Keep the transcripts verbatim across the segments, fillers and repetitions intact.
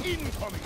Incoming!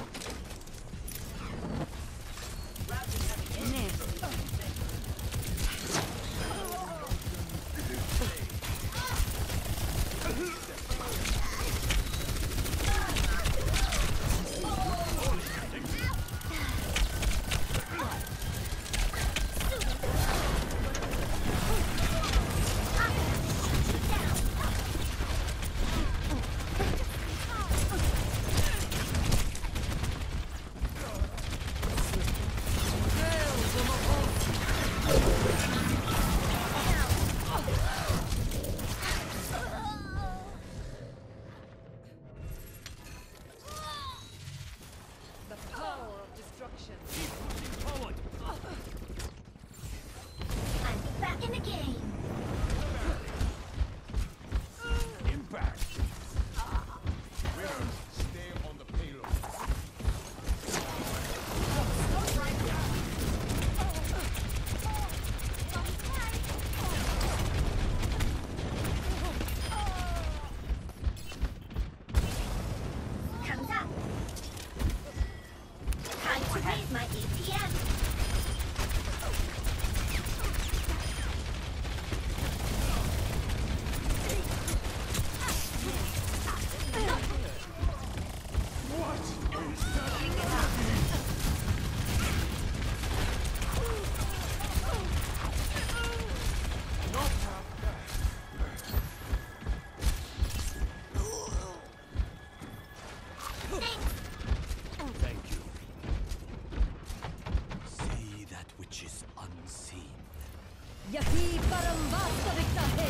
Yahi Paramvastavikahe!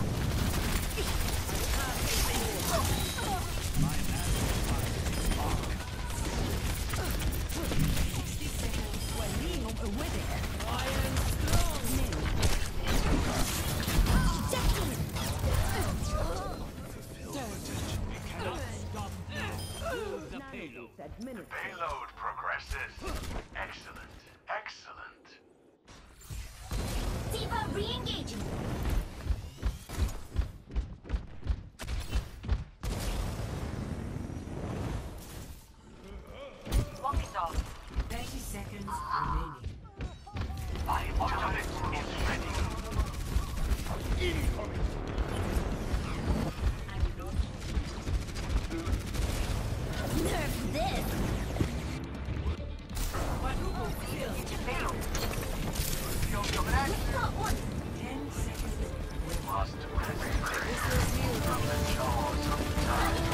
sixty seconds swelling of a wedding. I am strong! We cannot stop now. Move the payload. Payload progresses. Excellent. Excellent. D.Va re-engaging. Walking dog. thirty seconds remaining. My ultimate is ready. Incoming! Nerf this! Got one! ten seconds. Must resist from the jaws of time.